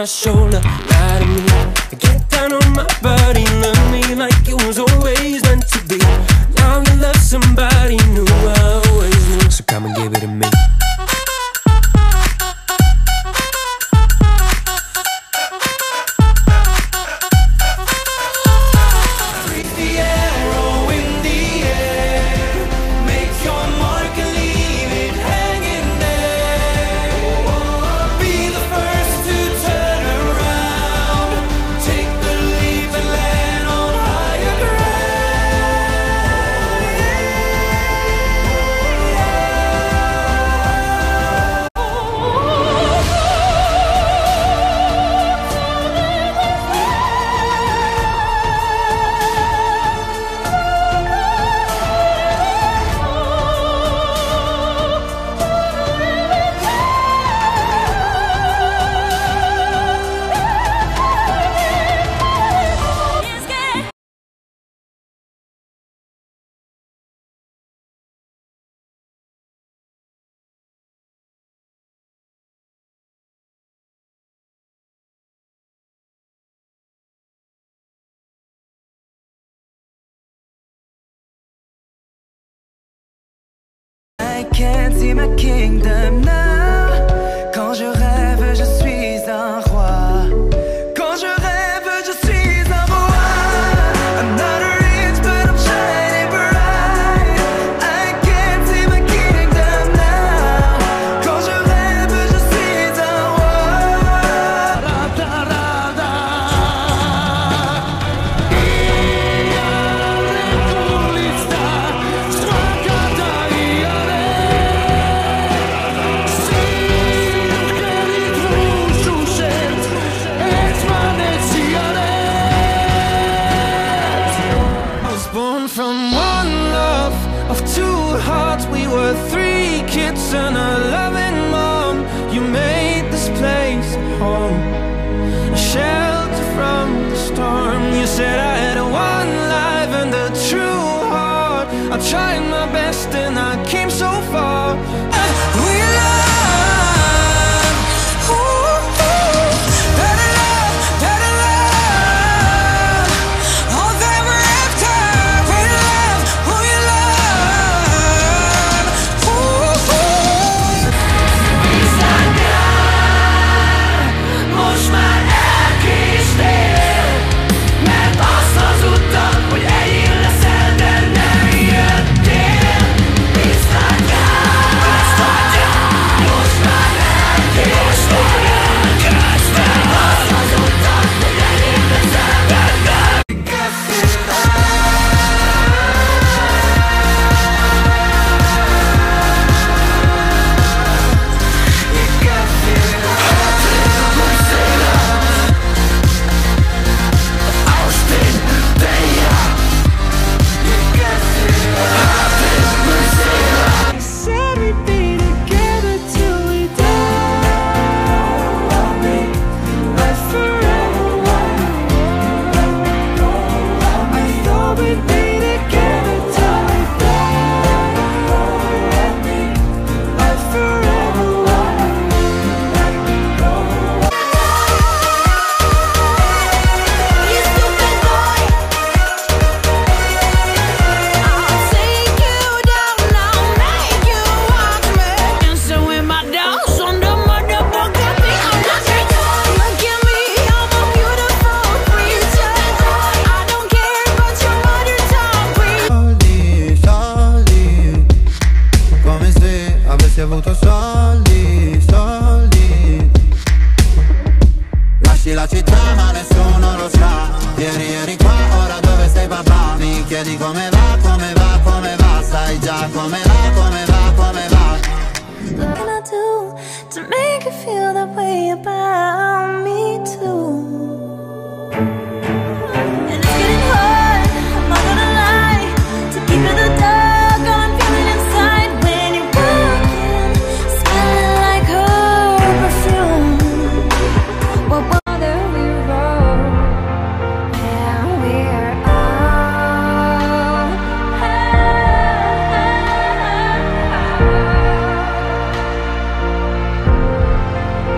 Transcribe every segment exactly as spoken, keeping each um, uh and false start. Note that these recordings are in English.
my shoulder, lie to me. Get down on my body, love me like it was always meant to be. Now you love somebody new, I always knew. So come and give it to me. I can't see my kingdom now. Quand je rêve, je suis un roi. Quand je rêve, je suis un roi. I'm not rich, but I'm shining bright. I can't see my kingdom now. Quand je rêve, je suis un roi. From one love of two hearts, we were three kids and a loving mom. You made this place home, a shelter from the storm. You said I had one life and a true heart. I tried my best and I came so far. We love, ooh, ooh, better love, better love. All that we're after. Avuto soldi, soldi. Lasci la città ma nessuno lo sa. Ieri eri qua, ora dove sei papà? Mi chiedi come va, come va, come va. Sai già come va, come va, come va. What can I do to make you feel that way about me too? And it's getting hard, I'm not gonna lie, to keep in the dark all I'm feeling inside. When you're walking, smelling like her perfume. What whether we roll and we're all high.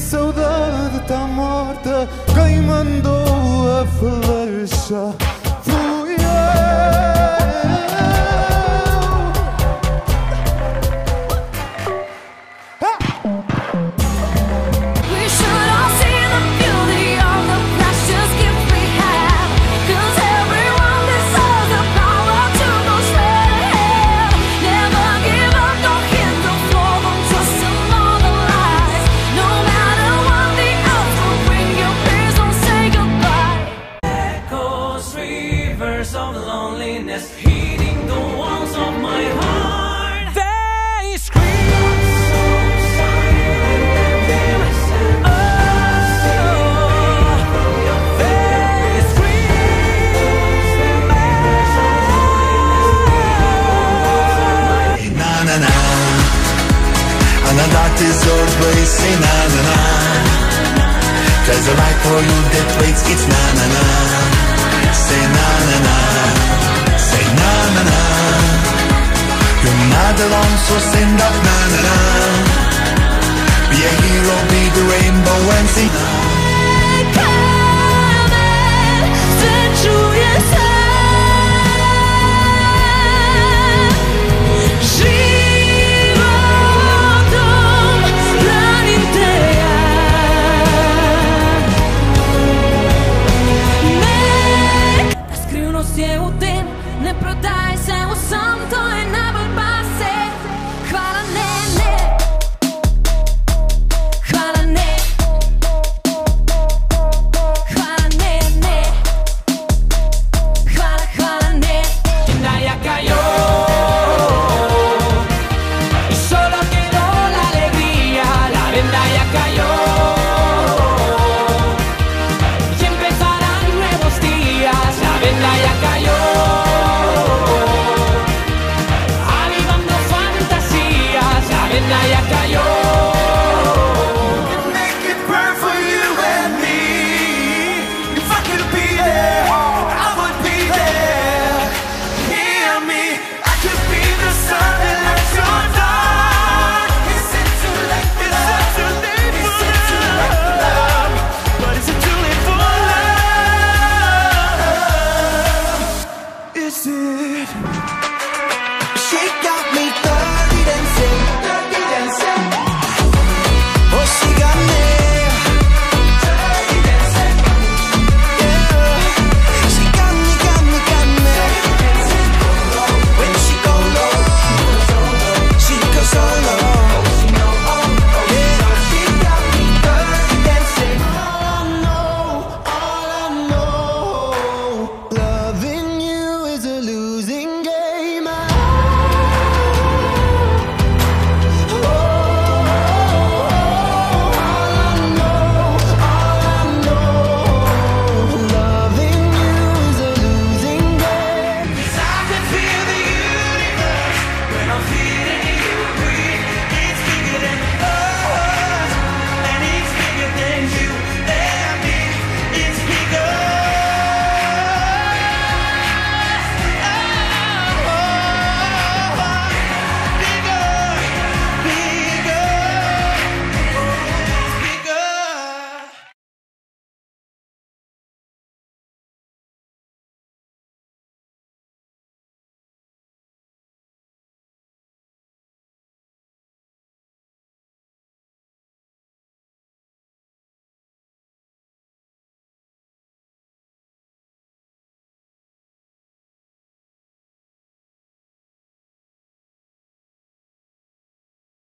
saudade tá morta, quem mandou a flecha fui eu. We should all see the beauty of the precious gift we have, 'cause everyone deserves the power to go straight ahead. Never give up, don't hit the floor, don't trust in all the lies. No matter what the odds will bring, your fears don't say goodbye. Echoes, rivers of loneliness, hitting the walls of my heart. They scream so silent and dim. Oh, they scream. Na na na, and the dark is your place. Say na na na, 'cause the light for you that waits. It's na na na. Say na na na, say na na na. You're not alone, so stand up, na